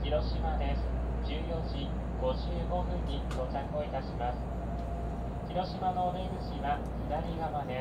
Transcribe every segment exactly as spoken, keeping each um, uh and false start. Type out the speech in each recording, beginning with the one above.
広島です。じゅうよじごじゅうごふんに到着をいたします。広島のお出口は左側です。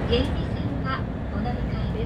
芸備線はお乗り換えです。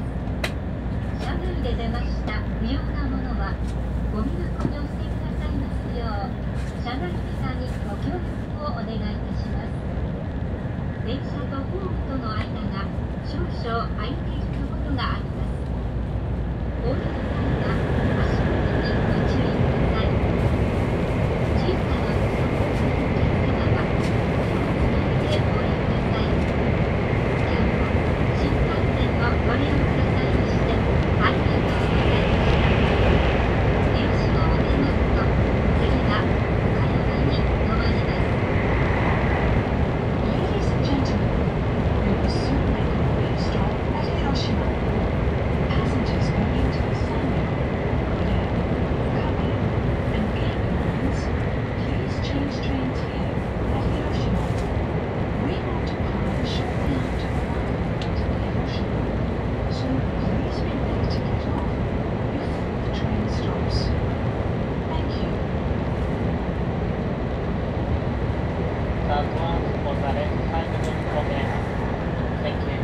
車内で出ました不要なものはゴミ箱にお捨てくださいますよう車内ピザにご協力をお願いいたします。電車とホームとの間が少々空いているところがあります。お降りの際は足元にご注意ください。小さなお子様は手をつないでお降りください。今日も新幹線をご利用くださいましてありがとうございました。広島を出ますと次は岡山に停まります。 Ladies and gentlemen, we will soon make a quick stop at Hiroshima. Passengers going to Sanyo, Korea, Kabe, and Geico lines, please change trains here at Hiroshima. We will depart shortly after arrival at Hiroshima, so please be ready to get off before the train stops. Thank you. The doors on the left side will open. Thank you.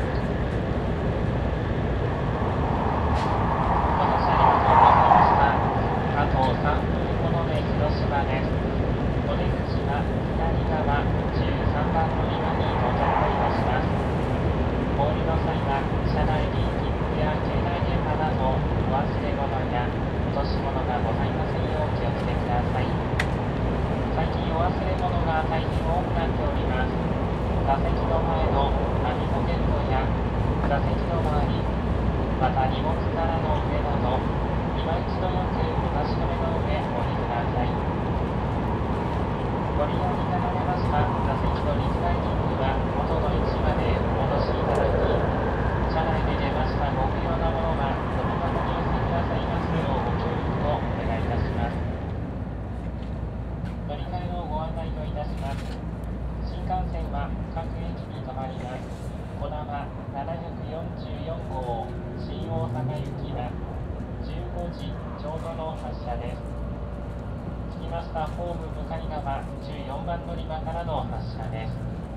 お乗車ありがとうございました。あとさんぷんほどで広島です。お出口は左側じゅうさんばん乗り場に到着いたします。お降りの際は車内に切符や携帯電話などお忘れ物や落とし物がございませんよう気をつけください。最近お忘れ物が大変多くなっております。座席の前の網ポケットや座席の周り、また荷物皿の上など今一度よくお確かめの上お降りください。ご利用になられました座席のリクライニングは元の位置までお戻しいただき、車内で出ましたご不要なものはゴミ箱にお捨てくださいますようご協力をお願いいたします。乗り換えのご案内といたします。新幹線は各駅に停まります。こだまななひゃくよんじゅうよんごう新大阪行きはじゅうごじちょうどの発車です。着きましたホーム向かい側じゅうよんばん乗り場からの発車です。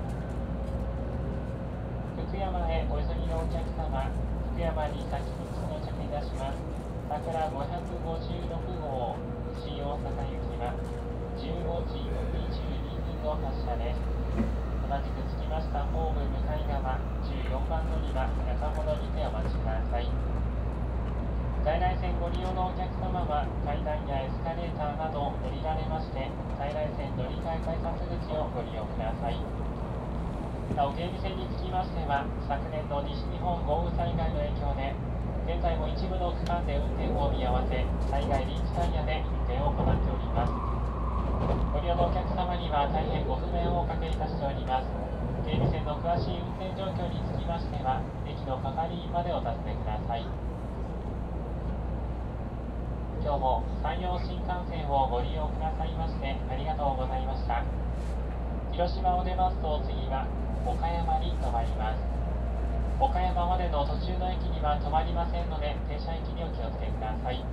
福山へお急ぎのお客様、福山に先に到着いたします。桜ごひゃくごじゅうろくごう新大阪行きはじゅうごじにじゅうにふんの発車です。同じく着きましたホーム向かい側じゅうよんばん乗り場中ほどにてお待ちください。在来線ご利用のお客様は階段やエスカレーターなど降りられまして在来線乗り換え改札口をご利用ください。なお芸備線につきましては昨年の西日本豪雨災害の影響で現在も一部の区間で運転を見合わせ災害臨時タイヤで運転を行っております。ご利用のお客様には大変ご不便をおかけいたしております。芸備線の詳しい運転状況につきましては駅の係員までお尋ねください。今日も山陽新幹線をご利用くださいましてありがとうございました。広島を出ますと次は岡山に停まります。岡山までの途中の駅には止まりませんので停車駅にお気をつけください。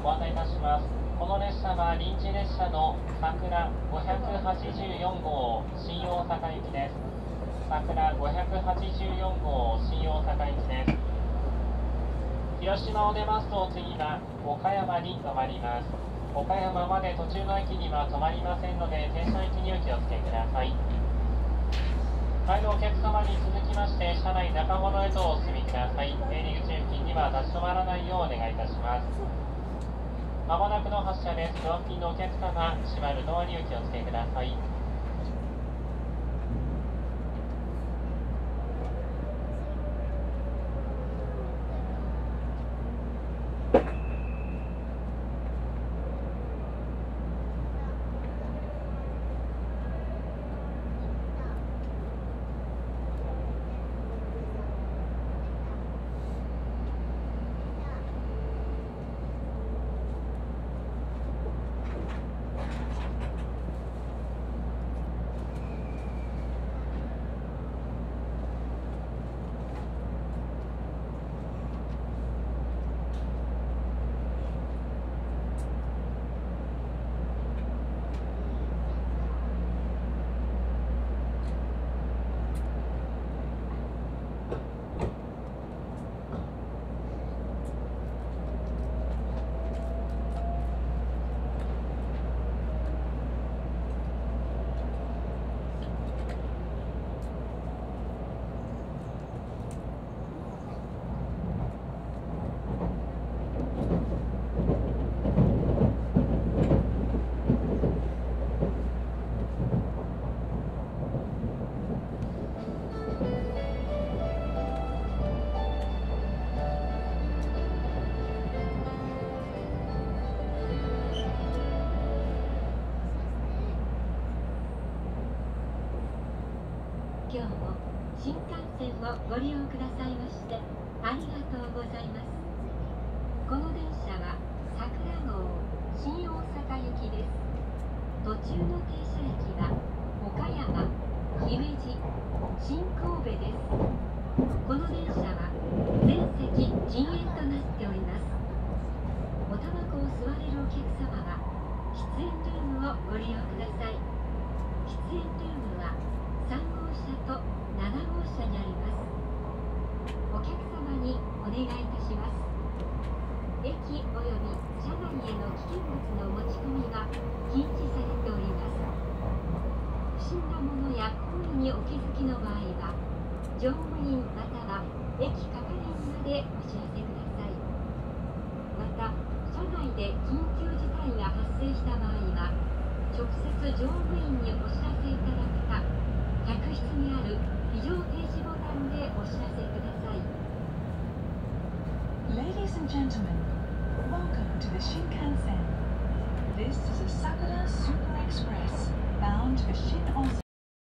ご案内いたします。この列車は臨時列車の桜ごひゃくはちじゅうよん号新大阪行きです。桜ごひゃくはちじゅうよん号新大阪行きです。広島を出ますと次は岡山に停まります。岡山まで途中の駅には止まりませんので、停車駅にお気をつけください。前のお客様に続きまして、車内中ほどへとお進みください。出入り口付近には立ち止まらないようお願いいたします。まもなくの発車です。ドア付近のお客様、閉まるドアにお気をつけください。 今日も新幹線をご利用くださいましてありがとうございます。この電車は桜号新大阪行きです。途中の停車駅は岡山、姫路、新神戸です。この電車は全席禁煙となっております。おタバコを吸われるお客様は喫煙ルームをご利用ください。喫煙ルームはさん号車となな号車にあります。お客様にお願いいたします。駅及び車内への危険物の持ち込みが禁止されております。不審なものや行為にお気づきの場合は乗務員または駅係員までお知らせください。また車内で緊急事態が発生した場合は直接乗務員にお知らせいただくか、客室にある非常停止ボタンでお知らせください。 Ladies and gentlemen, welcome to the Shinkansen. This is a Sakura Super Express bound for Shin-Osa.